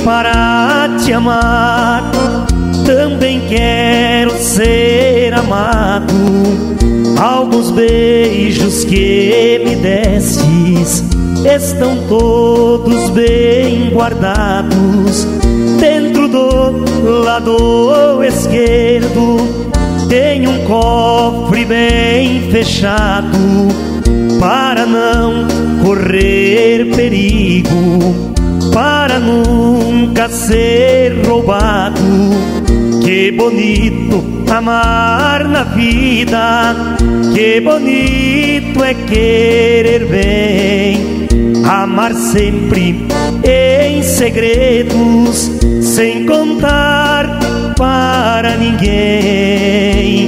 para te amar. Também quero ser amado. Alguns beijos que me destes estão todos bem guardados. Dentro do lado esquerdo tem um cofre bem fechado, para não correr perigo, para nunca ser roubado. Que bonito amar na vida, que bonito é querer bem. Amar sempre em segredos, sem contar para ninguém.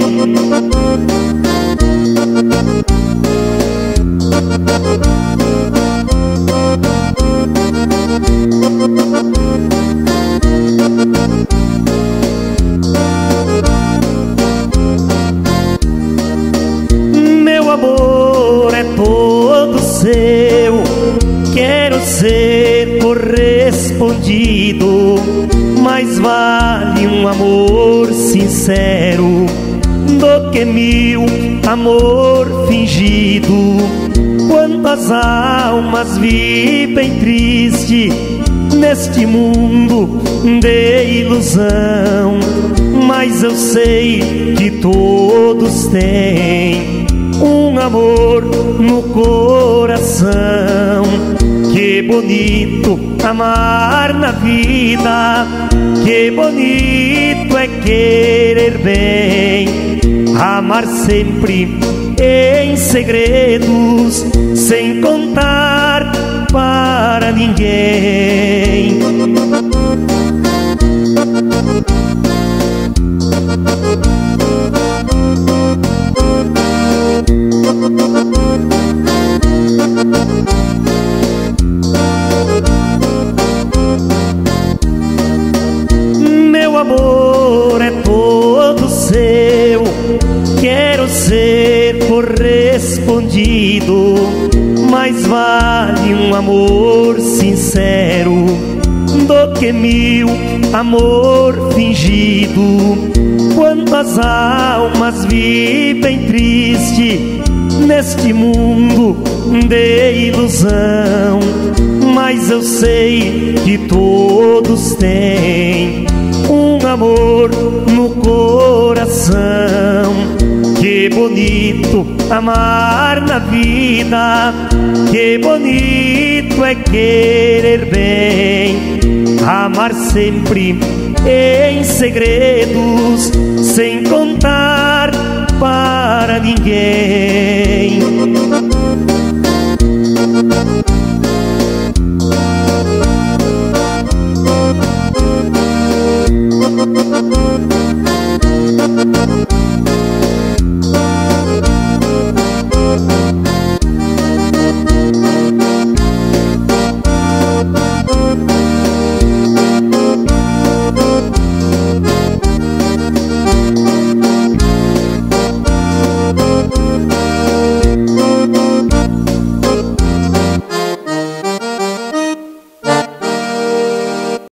Meu amor é todo seu, quero ser correspondido. Mais vale um amor sincero do que mil amor fingido. Quantas almas vivem triste neste mundo de ilusão, mas eu sei que todos têm um amor no coração. Que bonito amar na vida, que bonito é querer bem. Amar sempre em segredos, sem contar para ninguém. Meu amor é todo seu, quero ser correspondido. Mais vale um amor sincero do que mil amor fingido. Quantas almas vivem triste neste mundo de ilusão, mas eu sei que todos têm um amor no coração. Que bonito amar na vida, que bonito é querer bem. Amar sempre em segredos, sem contar para ninguém.